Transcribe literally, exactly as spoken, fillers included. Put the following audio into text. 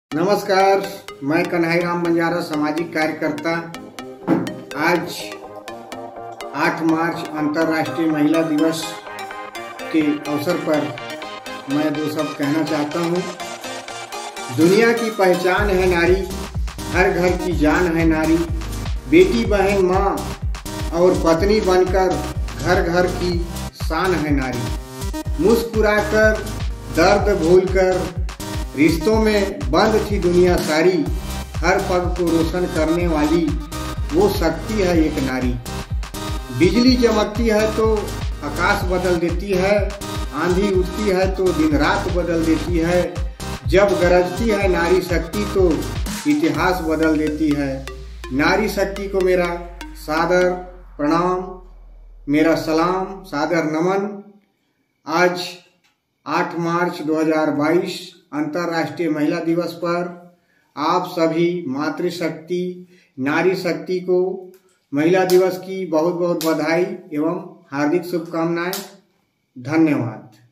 नमस्कार, मैं कन्हैया राम बंजारा, सामाजिक कार्यकर्ता। आज आठ मार्च अंतर्राष्ट्रीय महिला दिवस के अवसर पर मैं दो शब्द कहना चाहता हूँ। दुनिया की पहचान है नारी, हर घर की जान है नारी, बेटी बहन माँ और पत्नी बनकर घर घर की शान है नारी। मुस्कुराकर दर्द भूलकर रिश्तों में बंद थी दुनिया सारी, हर पग को रोशन करने वाली वो शक्ति है एक नारी। बिजली चमकती है तो आकाश बदल देती है, आंधी उठती है तो दिन रात बदल देती है, जब गरजती है नारी शक्ति तो इतिहास बदल देती है। नारी शक्ति को मेरा सादर प्रणाम, मेरा सलाम, सादर नमन। आज आठ मार्च दो हज़ार बाईस अंतर्राष्ट्रीय महिला दिवस पर आप सभी मातृशक्ति, नारी शक्ति को महिला दिवस की बहुत बहुत बधाई एवं हार्दिक शुभकामनाएं। धन्यवाद।